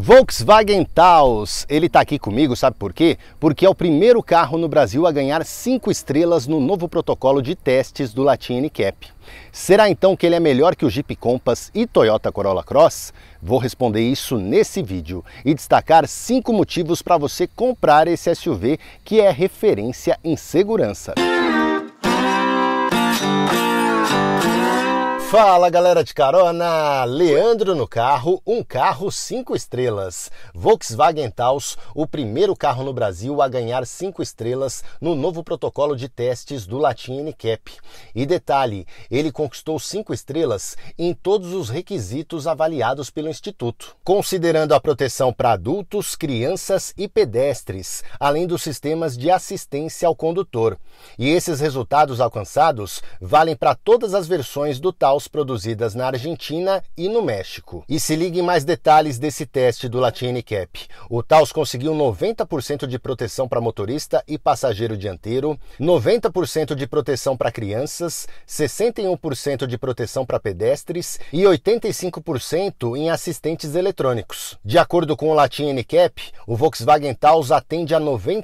Volkswagen Taos, ele está aqui comigo, sabe por quê? Porque é o primeiro carro no Brasil a ganhar 5 estrelas no novo protocolo de testes do Latin NCAP. Será então que ele é melhor que o Jeep Compass e Toyota Corolla Cross? Vou responder isso nesse vídeo e destacar 5 motivos para você comprar esse SUV que é referência em segurança. Fala galera de carona, Leandro no carro, um carro 5 estrelas. Volkswagen Taos, o primeiro carro no Brasil a ganhar 5 estrelas no novo protocolo de testes do Latin NCAP. E detalhe, ele conquistou 5 estrelas em todos os requisitos avaliados pelo Instituto, considerando a proteção para adultos, crianças e pedestres, além dos sistemas de assistência ao condutor. E esses resultados alcançados valem para todas as versões do Taos produzidas na Argentina e no México. E se ligue em mais detalhes desse teste do Latin NCAP. O Taos conseguiu 90% de proteção para motorista e passageiro dianteiro, 90% de proteção para crianças, 61% de proteção para pedestres e 85% em assistentes eletrônicos. De acordo com o Latin NCAP, o Volkswagen Taos atende a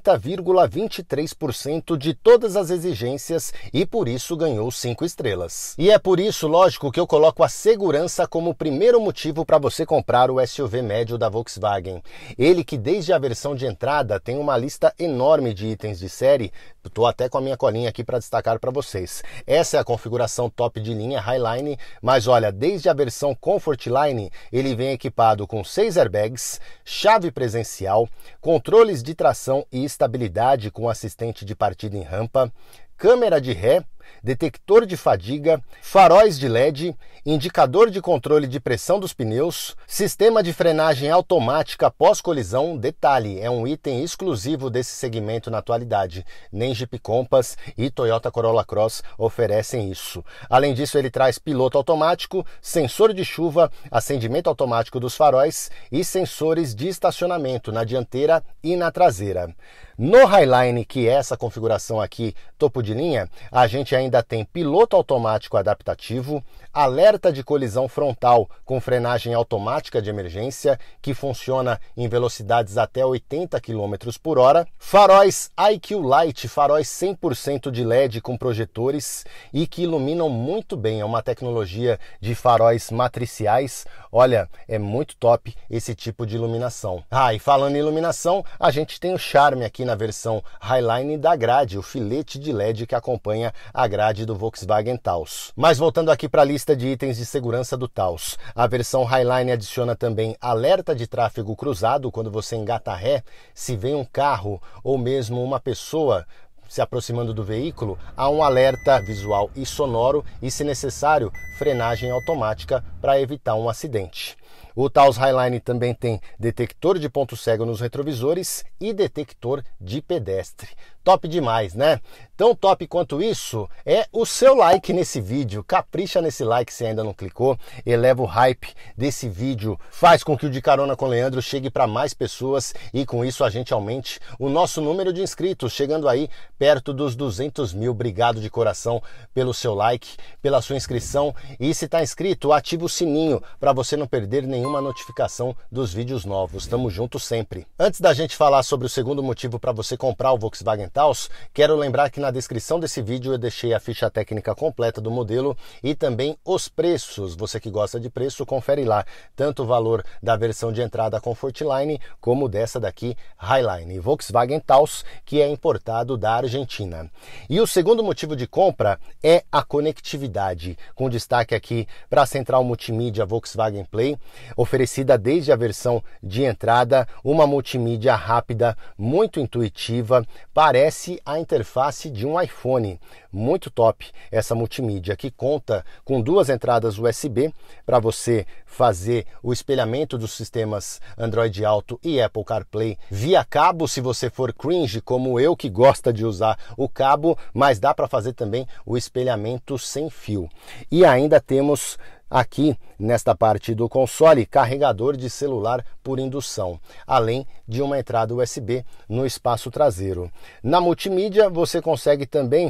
90,23% de todas as exigências e por isso ganhou 5 estrelas. E é por isso, lógico, que eu coloco a segurança como o primeiro motivo para você comprar o SUV médio da Volkswagen. Ele que desde a versão de entrada tem uma lista enorme de itens de série, estou até com a minha colinha aqui para destacar para vocês. Essa é a configuração top de linha Highline, mas olha, desde a versão Comfort Line, ele vem equipado com 6 airbags, chave presencial, controles de tração e estabilidade com assistente de partida em rampa, câmera de ré, detector de fadiga, faróis de LED, indicador de controle de pressão dos pneus, sistema de frenagem automática pós-colisão. Detalhe, é um item exclusivo desse segmento na atualidade. Nem Jeep Compass e Toyota Corolla Cross oferecem isso. Além disso, ele traz piloto automático, sensor de chuva, acendimento automático dos faróis e sensores de estacionamento na dianteira e na traseira. No Highline, que é essa configuração aqui, topo de linha, a gente ainda tem piloto automático adaptativo, alerta de colisão frontal com frenagem automática de emergência, que funciona em velocidades até 80 km por hora, faróis IQ Light, faróis 100% de LED com projetores e que iluminam muito bem, é uma tecnologia de faróis matriciais. Olha, é muito top esse tipo de iluminação. E falando em iluminação, a gente tem o charme aqui na versão Highline da grade, o filete de LED que acompanha a grade do Volkswagen Taos. Mas voltando aqui para a lista de itens de segurança do Taos, a versão Highline adiciona também alerta de tráfego cruzado quando você engata ré, se vem um carro ou mesmo uma pessoa se aproximando do veículo, há um alerta visual e sonoro e, se necessário, frenagem automática para evitar um acidente. O Taos Highline também tem detector de ponto cego nos retrovisores e detector de pedestre. Top demais, né? Tão top quanto isso é o seu like nesse vídeo. Capricha nesse like se ainda não clicou, eleva o hype desse vídeo, faz com que o De Carona com Leandro chegue para mais pessoas e com isso a gente aumente o nosso número de inscritos, chegando aí perto dos 200 mil. Obrigado de coração pelo seu like, pela sua inscrição, e se está inscrito, ativa o sininho para você não perder nenhuma notificação dos vídeos novos. Tamo junto sempre. Antes da gente falar sobre o segundo motivo para você comprar o Volkswagen Taos, quero lembrar que na descrição desse vídeo eu deixei a ficha técnica completa do modelo e também os preços. Você que gosta de preço, confere lá, tanto o valor da versão de entrada Comfort Line como dessa daqui Highline, Volkswagen Taos, que é importado da Argentina. E o segundo motivo de compra é a conectividade, com destaque aqui para a central multimídia Volkswagen Play, oferecida desde a versão de entrada, uma multimídia rápida, muito intuitiva, parece a interface de um iPhone. Muito top essa multimídia, que conta com 2 entradas USB para você fazer o espelhamento dos sistemas Android Auto e Apple CarPlay via cabo, se você for cringe como eu, que gosta de usar o cabo, mas dá para fazer também o espelhamento sem fio. E ainda temos aqui nesta parte do console carregador de celular por indução, além de uma entrada USB no espaço traseiro. Na multimídia você consegue também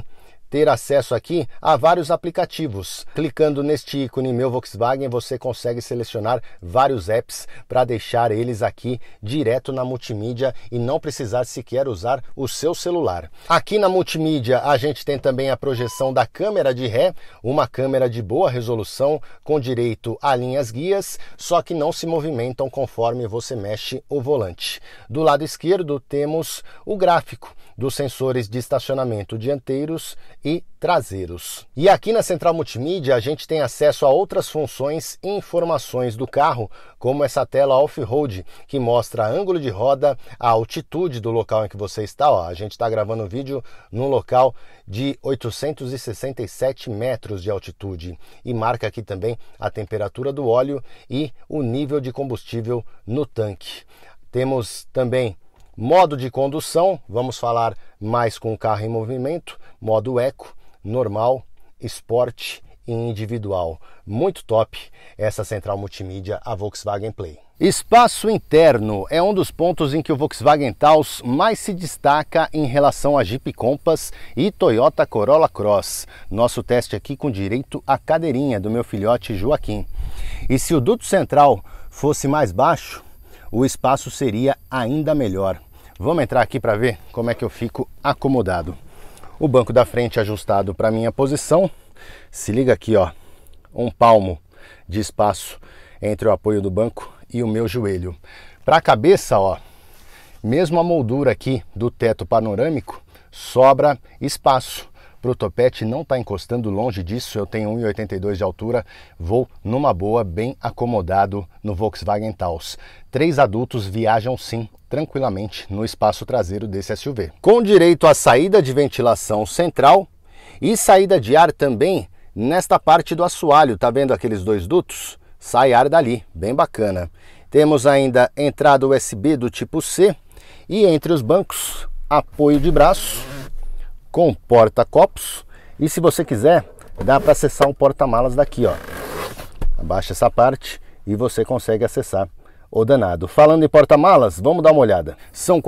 ter acesso aqui a vários aplicativos. Clicando neste ícone Meu Volkswagen, você consegue selecionar vários apps para deixar eles aqui direto na multimídia e não precisar sequer usar o seu celular. Aqui na multimídia a gente tem também a projeção da câmera de ré, uma câmera de boa resolução com direito a linhas guias, só que não se movimentam conforme você mexe o volante. Do lado esquerdo temos o gráfico dos sensores de estacionamento dianteiros e traseiros. E aqui na central multimídia a gente tem acesso a outras funções e informações do carro, como essa tela off-road que mostra ângulo de roda, a altitude do local em que você está. Ó, a gente está gravando o vídeo num local de 867 metros de altitude e marca aqui também a temperatura do óleo e o nível de combustível no tanque. Temos também modo de condução, vamos falar mais com o carro em movimento, modo eco, normal, esporte e individual. Muito top essa central multimídia, a Volkswagen Play. Espaço interno é um dos pontos em que o Volkswagen Taos mais se destaca em relação a Jeep Compass e Toyota Corolla Cross. Nosso teste aqui com direito à cadeirinha do meu filhote Joaquim. E se o duto central fosse mais baixo, o espaço seria ainda melhor. Vamos entrar aqui para ver como é que eu fico acomodado. O banco da frente ajustado para minha posição. Se liga aqui, ó, 1 palmo de espaço entre o apoio do banco e o meu joelho. Para a cabeça, ó, mesmo a moldura aqui do teto panorâmico, sobra espaço. Para o topete não está encostando, longe disso, eu tenho 1,82 de altura, vou numa boa, bem acomodado no Volkswagen Taos. 3 adultos viajam sim, tranquilamente, no espaço traseiro desse SUV. Com direito à saída de ventilação central e saída de ar também nesta parte do assoalho, tá vendo aqueles 2 dutos? Sai ar dali, bem bacana. Temos ainda entrada USB do tipo C e entre os bancos, apoio de braço, com porta-copos, e se você quiser, dá para acessar um porta-malas daqui, ó. Abaixa essa parte e você consegue acessar o danado. Falando em porta-malas, vamos dar uma olhada. São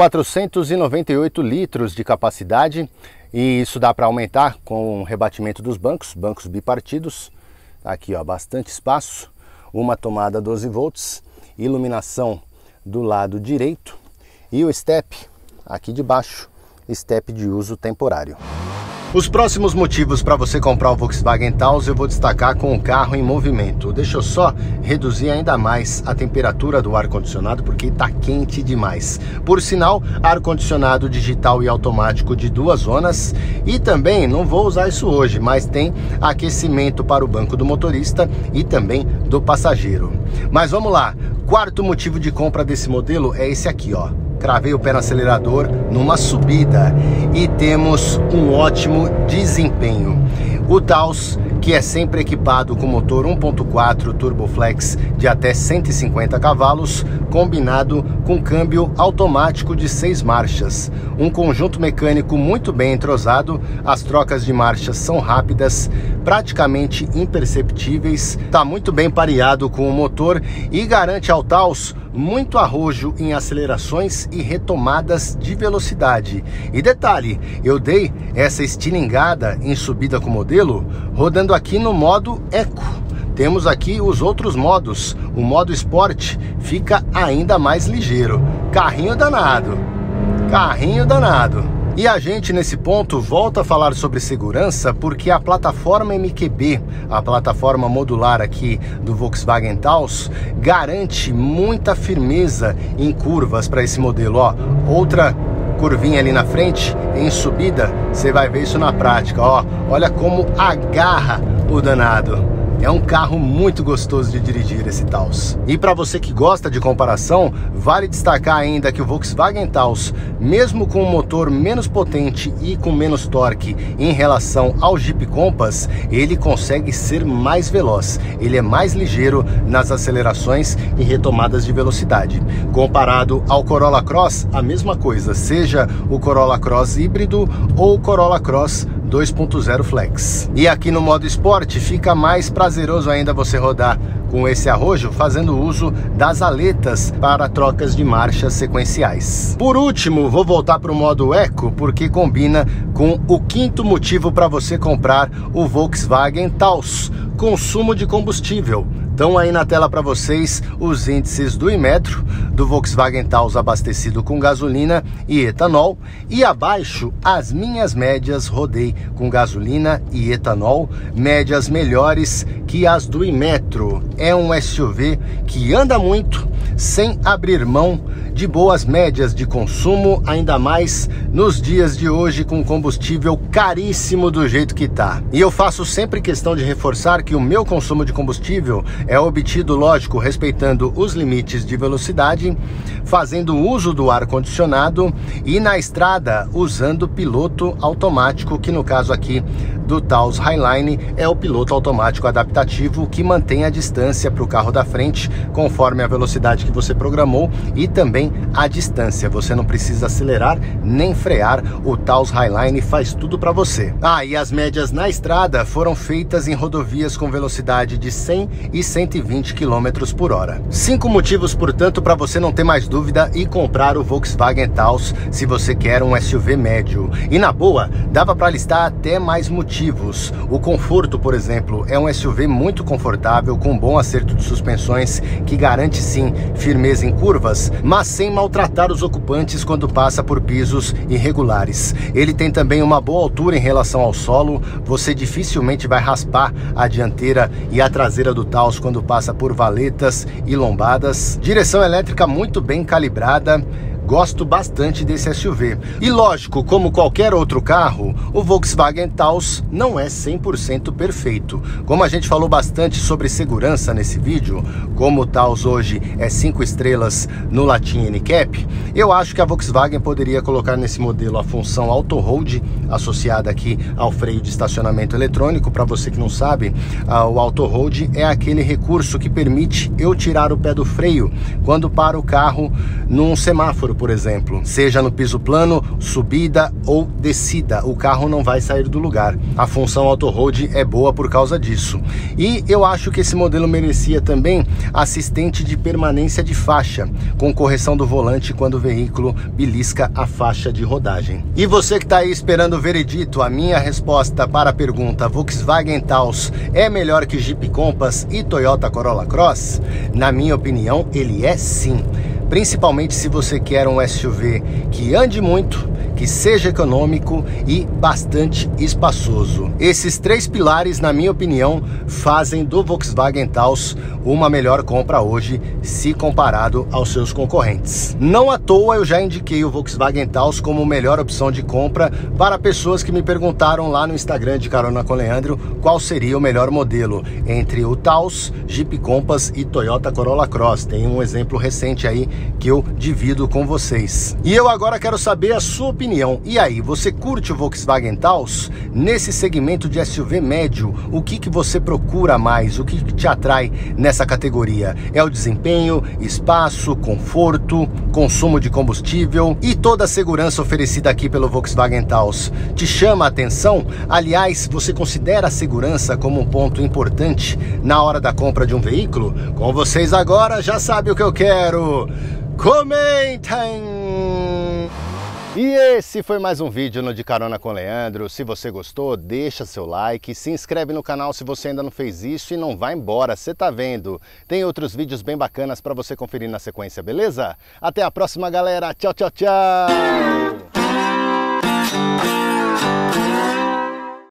498 litros de capacidade e isso dá para aumentar com o rebatimento dos bancos bipartidos. Aqui, ó, bastante espaço, uma tomada 12 volts, iluminação do lado direito e o step aqui de baixo, step de uso temporário. Os próximos motivos para você comprar o Volkswagen Taos eu vou destacar com o carro em movimento. Deixa eu só reduzir ainda mais a temperatura do ar-condicionado porque está quente demais. Por sinal, ar-condicionado digital e automático de 2 zonas e também, não vou usar isso hoje, mas tem aquecimento para o banco do motorista e também do passageiro. Mas vamos lá, quarto motivo de compra desse modelo é esse aqui, ó. Cravei o pé no acelerador numa subida e temos um ótimo desempenho. O Taos, que é sempre equipado com motor 1.4 Turboflex de até 150 cavalos, combinado com câmbio automático de 6 marchas. Um conjunto mecânico muito bem entrosado, as trocas de marchas são rápidas, praticamente imperceptíveis, está muito bem pareado com o motor e garante ao Taos muito arrojo em acelerações e retomadas de velocidade. E detalhe, eu dei essa estilingada em subida com o modelo, rodando aqui no modo Eco. Temos aqui os outros modos, o modo Sport fica ainda mais ligeiro. Carrinho danado, carrinho danado. E a gente nesse ponto volta a falar sobre segurança porque a plataforma MQB, a plataforma modular aqui do Volkswagen Taos, garante muita firmeza em curvas para esse modelo. Ó, outra curvinha ali na frente, em subida, você vai ver isso na prática. Ó, olha como agarra o danado. É um carro muito gostoso de dirigir esse Taos. E para você que gosta de comparação, vale destacar ainda que o Volkswagen Taos, mesmo com um motor menos potente e com menos torque em relação ao Jeep Compass, ele consegue ser mais veloz. Ele é mais ligeiro nas acelerações e retomadas de velocidade. Comparado ao Corolla Cross, a mesma coisa, seja o Corolla Cross híbrido ou o Corolla Cross 2.0 Flex. E aqui no modo Sport fica mais prazeroso ainda você rodar com esse arrojo, fazendo uso das aletas para trocas de marchas sequenciais. Por último, vou voltar para o modo Eco, porque combina com o quinto motivo para você comprar o Volkswagen Taos: consumo de combustível. Estão aí na tela para vocês os índices do Inmetro, do Volkswagen Taos abastecido com gasolina e etanol, e abaixo as minhas médias rodei com gasolina e etanol, médias melhores que as do Inmetro. É um SUV que anda muito, sem abrir mão de boas médias de consumo, ainda mais nos dias de hoje com combustível caríssimo do jeito que tá. E eu faço sempre questão de reforçar que o meu consumo de combustível é obtido, lógico, respeitando os limites de velocidade, fazendo uso do ar-condicionado e na estrada usando piloto automático, que no caso aqui do Taos Highline é o piloto automático adaptativo, que mantém a distância para o carro da frente conforme a velocidade que você programou e também a distância. Você não precisa acelerar nem frear, o Taos Highline faz tudo para você. E as médias na estrada foram feitas em rodovias com velocidade de 100 e 120 km por hora. 5 motivos, portanto, para você não ter mais dúvida e comprar o Volkswagen Taos se você quer um SUV médio. E na boa, dava para listar até mais motivos. O conforto, por exemplo, é um SUV muito confortável, com bom acerto de suspensões, que garante sim firmeza em curvas, mas sem maltratar os ocupantes quando passa por pisos irregulares. Ele tem também uma boa altura em relação ao solo, você dificilmente vai raspar a dianteira e a traseira do Taos quando passa por valetas e lombadas. Direção elétrica muito bem calibrada. Gosto bastante desse SUV. E lógico, como qualquer outro carro, o Volkswagen Taos não é 100% perfeito. Como a gente falou bastante sobre segurança nesse vídeo, como o Taos hoje é 5 estrelas no Latin NCAP, eu acho que a Volkswagen poderia colocar nesse modelo a função Auto Hold, associada aqui ao freio de estacionamento eletrônico. Para você que não sabe, o Auto Hold é aquele recurso que permite eu tirar o pé do freio quando paro o carro num semáforo, por exemplo, seja no piso plano, subida ou descida, o carro não vai sair do lugar. A função Auto Hold é boa por causa disso. E eu acho que esse modelo merecia também assistente de permanência de faixa, com correção do volante quando o veículo belisca a faixa de rodagem. E você que está aí esperando o veredito, a minha resposta para a pergunta: Volkswagen Taos é melhor que Jeep Compass e Toyota Corolla Cross? Na minha opinião, ele é sim. Principalmente se você quer um SUV que ande muito, que seja econômico e bastante espaçoso. Esses 3 pilares, na minha opinião, fazem do Volkswagen Taos uma melhor compra hoje, se comparado aos seus concorrentes. Não à toa eu já indiquei o Volkswagen Taos como melhor opção de compra para pessoas que me perguntaram lá no Instagram de Carona com Leandro qual seria o melhor modelo entre o Taos, Jeep Compass e Toyota Corolla Cross. Tem um exemplo recente aí que eu divido com vocês. E eu agora quero saber a sua opinião. E aí, você curte o Volkswagen Taos? Nesse segmento de SUV médio, o que você procura mais? O que te atrai nessa categoria? É o desempenho, espaço, conforto, consumo de combustível e toda a segurança oferecida aqui pelo Volkswagen Taos te chama a atenção? Aliás, você considera a segurança como um ponto importante na hora da compra de um veículo? Com vocês agora, já sabe o que eu quero. Comentem! E esse foi mais um vídeo no De Carona com Leandro. Se você gostou, deixa seu like, se inscreve no canal se você ainda não fez isso e não vai embora, você tá vendo. Tem outros vídeos bem bacanas para você conferir na sequência, beleza? Até a próxima, galera. Tchau, tchau, tchau!